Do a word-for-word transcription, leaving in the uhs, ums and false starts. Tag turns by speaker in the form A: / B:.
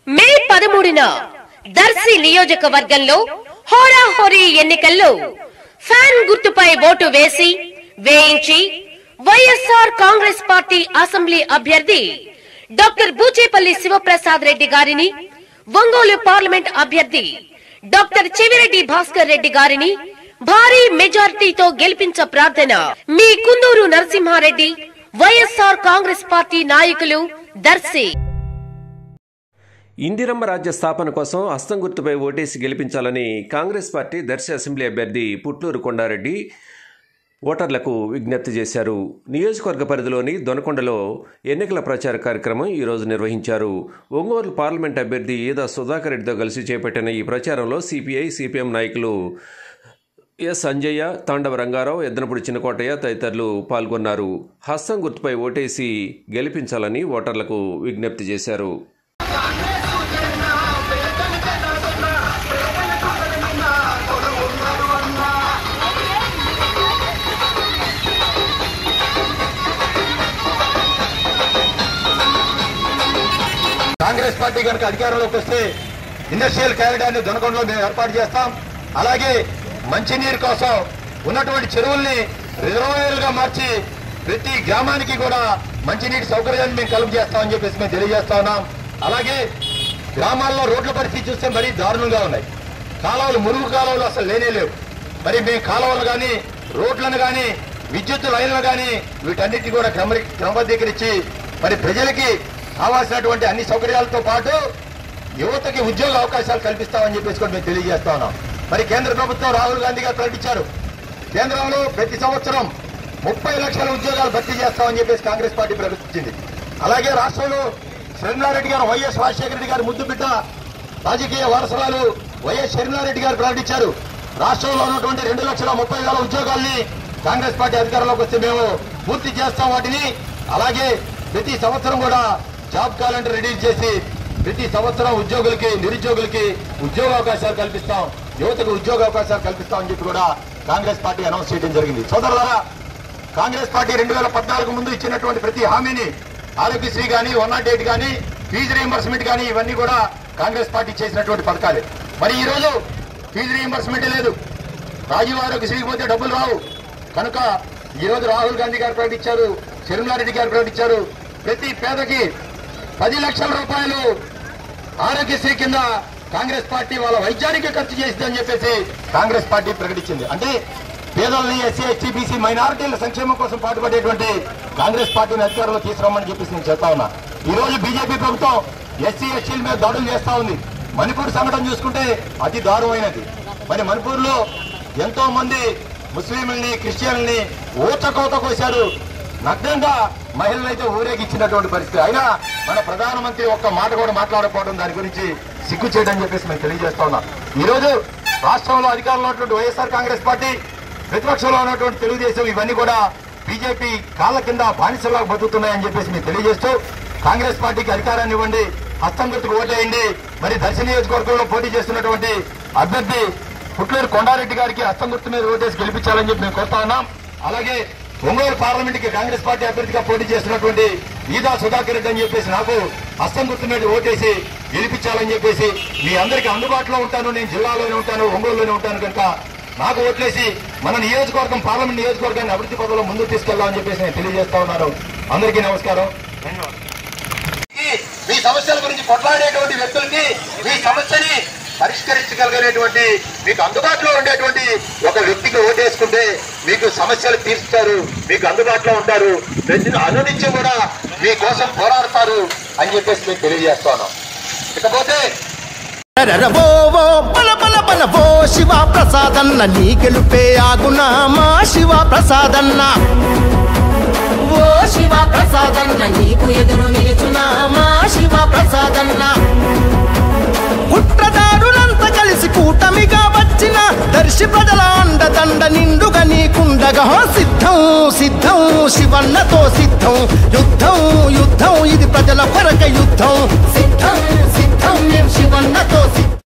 A: మే పదమూడున దర్శి నియోజకవర్గంలో హోరాహోరీ ఎన్నికల్లో ఫ్యాన్ గుర్తుపై ఓటు వేసి వేయించి వైఎస్ఆర్ కాంగ్రెస్ పార్టీ అసెంబ్లీ అభ్యర్థి డాక్టర్ బూచేపల్లి శివప్రసాద్ రెడ్డి గారిని, ఒంగోలు పార్లమెంట్ అభ్యర్థి డాక్టర్ చెవిరెడ్డి భాస్కర్ రెడ్డి గారిని భారీ మెజారిటీతో గెలిపించ ప్రార్థన. మీ కుందూరు నరసింహారెడ్డి, వైఎస్ఆర్ కాంగ్రెస్ పార్టీ నాయకులు, దర్శి.
B: ఇందిరమ్మ రాజ్య స్థాపన కోసం హస్తం గుర్తుపై ఓటేసి గెలిపించాలని కాంగ్రెస్ పార్టీ దర్శి అసెంబ్లీ అభ్యర్థి పుట్లూరు కొండారెడ్డి ఓటర్లకు విజ్ఞప్తి చేశారు. నియోజకవర్గ పరిధిలోని దొనకొండలో ఎన్నికల ప్రచార కార్యక్రమం ఈరోజు నిర్వహించారు. ఒంగోలు పార్లమెంట్ అభ్యర్థి ఈదా సుధాకర్ రెడ్డితో కలిసి చేపట్టిన ఈ ప్రచారంలో సిపిఐ, సిపిఎం నాయకులు ఎస్ అంజయ్య, తాండవ రంగారావు, ఎద్దనపూడి చిన్నకోటయ్య తదితరులు పాల్గొన్నారు. హస్తం గుర్తుపై ఓటేసి గెలిపించాలని ఓటర్లకు విజ్ఞప్తి చేశారు.
C: కాంగ్రెస్ పార్టీ కనుక అధికారంలోకి వస్తే ఇండస్ట్రియల్ కారిడార్ ని దొనకొండలో మేము ఏర్పాటు చేస్తాం. అలాగే మంచినీరు కోసం ఉన్నటువంటి చెరువుల్ని రిజర్వాయర్లుగా మార్చి ప్రతి గ్రామానికి కూడా మంచినీటి సౌకర్యాన్ని మేము కలుగు చేస్తామని చెప్పేసి మేము తెలియజేస్తా ఉన్నాం. అలాగే గ్రామాల్లో రోడ్ల పరిస్థితి చూస్తే మరీ దారుణంగా ఉన్నాయి. కాలువలు, మురుగు కాలువలు అసలు లేనే లేవు. మరి మేము కాలువలు కానీ, రోడ్లను కానీ, విద్యుత్ లైన్లు కానీ వీటన్నిటి కూడా క్రమ క్రమబద్ధీకరించి మరి ప్రజలకి కావాల్సినటువంటి అన్ని సౌకర్యాలతో పాటు యువతకి ఉద్యోగ అవకాశాలు కల్పిస్తామని చెప్పేసి కూడా మేము తెలియజేస్తా ఉన్నాం. మరి కేంద్ర ప్రభుత్వం రాహుల్ గాంధీ గారు ప్రకటించారు, కేంద్రంలో ప్రతి సంవత్సరం ముప్పై లక్షల ఉద్యోగాలు భర్తీ చేస్తామని చెప్పేసి కాంగ్రెస్ పార్టీ ప్రకటించింది. అలాగే రాష్ట్రంలో షర్మిలారెడ్డి గారు, వైఎస్ రాజశేఖర రెడ్డి గారు ముద్దు బిడ్డ రాజకీయ వారసురాలు వైఎస్ షర్మిలారెడ్డి గారు ప్రకటించారు. రాష్ట్రంలో ఉన్నటువంటి రెండు లక్షల ముప్పై వేల ఉద్యోగాల్ని కాంగ్రెస్ పార్టీ అధికారంలోకి వస్తే మేము పూర్తి చేస్తాం వాటిని. అలాగే ప్రతి సంవత్సరం కూడా జాబ్ క్యాలెండర్ రిలీజ్ చేసి ప్రతి సంవత్సరం ఉద్యోగులకి, నిరుద్యోగులకి ఉద్యోగ అవకాశాలు కల్పిస్తాం, యువతకు ఉద్యోగ అవకాశాలు కల్పిస్తామని చెప్పి కూడా కాంగ్రెస్ పార్టీ అనౌన్స్ చేయడం జరిగింది. సోదరులారా, కాంగ్రెస్ పార్టీ రెండు వేల పద్నాలుగు ముందు ఇచ్చినటువంటి ప్రతి హామీని, ఆరోగ్యశ్రీ కానీ, వన్ నాట్ ఎయిట్ కానీ, ఫీజు రీయింబర్స్మెంట్ కానీ ఇవన్నీ కూడా కాంగ్రెస్ పార్టీ చేసినటువంటి పథకాలే. మరి ఈ రోజు ఫీజు రీయింబర్స్మెంట్ లేదు, రాజీవ్ ఆరోగ్యశ్రీకి పోతే డబ్బులు రావు. కనుక ఈ రోజు రాహుల్ గాంధీ గారు ప్రకటించారు, షర్మిలారెడ్డి గారు ప్రకటించారు, ప్రతి పేదకి పది లక్షల రూపాయలు ఆరోగ్యశ్రీ కింద కాంగ్రెస్ పార్టీ వాళ్ళ వైద్యానికి ఖర్చు చేసిందని చెప్పేసి కాంగ్రెస్ పార్టీ ప్రకటించింది. అంటే పేదల్ని, ఎస్సీ, ఎస్టీ, బీసీ, మైనారిటీల సంక్షేమం కోసం పాటుపడేటువంటి కాంగ్రెస్ పార్టీని అధికారంలో తీసుకురామని చెప్పేసి నేను చెప్తా ఉన్నా. ఈ రోజు బీజేపీ ప్రభుత్వం ఎస్సీ, ఎస్టీల మీద దాడులు చేస్తా ఉంది. మణిపూర్ సంఘటన చూసుకుంటే అతి దారుణమైనది. మరి మణిపూర్ లో ఎంతో మంది ముస్లింలని, క్రిస్టియన్లని ఊచకోత కోశారు. నగ్నంగా మహిళలైతే ఊరేగిచ్చినటువంటి పరిస్థితి. అయినా మన ప్రధానమంత్రి ఒక్క మాట కూడా మాట్లాడకపోవడం, దాని గురించి సిగ్గు చేయడం చెప్పేసి మేము తెలియజేస్తా ఉన్నాం. ఈ రోజు రాష్ట్రంలో అధికారంలో ఉన్నటువంటి వైఎస్ఆర్ కాంగ్రెస్ పార్టీ, ప్రతిపక్షంలో ఉన్నటువంటి తెలుగుదేశం ఇవన్నీ కూడా బీజేపీ కాళ్ల కింద బానిసలాగా బతుకుతున్నాయని చెప్పేసి మేము తెలియజేస్తూ కాంగ్రెస్ పార్టీకి అధికారాన్ని ఇవ్వండి, హస్తం గుర్తుకు ఓటేయండి. మరి దర్శి నియోజకవర్గంలో పోటీ చేస్తున్నటువంటి అభ్యర్థి పుట్లూరు కొండారెడ్డి గారికి హస్తం గుర్తు మీద ఓటేసి గెలిపించాలని చెప్పి మేము కోరుతా ఉన్నాం. అలాగే ఒంగోలు పార్లమెంట్ కి కాంగ్రెస్ పార్టీ అభ్యర్థిగా పోటీ చేస్తున్నటువంటి ఈదా సుధాకర్ రెడ్డి అని చెప్పేసి నాకు హస్తం గుర్తు మీద ఓటేసి గెలిపించాలని చెప్పేసి మీ అందరికీ అందుబాటులో ఉంటాను. నేను జిల్లాలోనే ఉంటాను, ఒంగోలులోనే ఉంటాను. కనుక నాకు ఓట్లేసి మన నియోజకవర్గం, పార్లమెంట్ నియోజకవర్గాన్ని అభివృద్ధి పథంలో ముందుకు తీసుకెళ్లాలని చెప్పేసి నేను తెలియజేస్తా ఉన్నాను. అందరికీ నమస్కారం. మీ సమస్యల గురించి కొట్లాడేటువంటి వ్యక్తులకి మీ సమస్యని పరిష్కరించగలిగేటువంటి, మీకు అందుబాటులో ఉండేటువంటి ఒక వ్యక్తికి ఓటేసుకుంటే మీకు సమస్యలు తీర్చుతారు, మీకు అందుబాటులో ఉంటారు, ప్రతి అనునిత్యం కూడా మీకోసం పోరాడతారు అని చెప్పేసి మేము తెలియజేస్తాను. ఇకపోతే
D: శివ ప్రసాదన్న నీ గెలుపే ఆగునా మా శివ ప్రసాదన్న, ఓ శివ ప్రసాదన్న నీకు ఎదురు నిలుచున్నా మా శివ ప్రసాదన్న. కుట్రదారులంతా కలిసి కూటమిగా వచ్చిన దర్శి ప్రజల అండదండ నిండుగా నీకుండగా సిద్ధం సిద్ధం శివన్నతో సిద్ధం, యుద్ధం యుద్ధం ఇది ప్రజల కొరక యుద్ధం, సిద్ధం సిద్ధం మేము శివన్నతో సిద్ధం.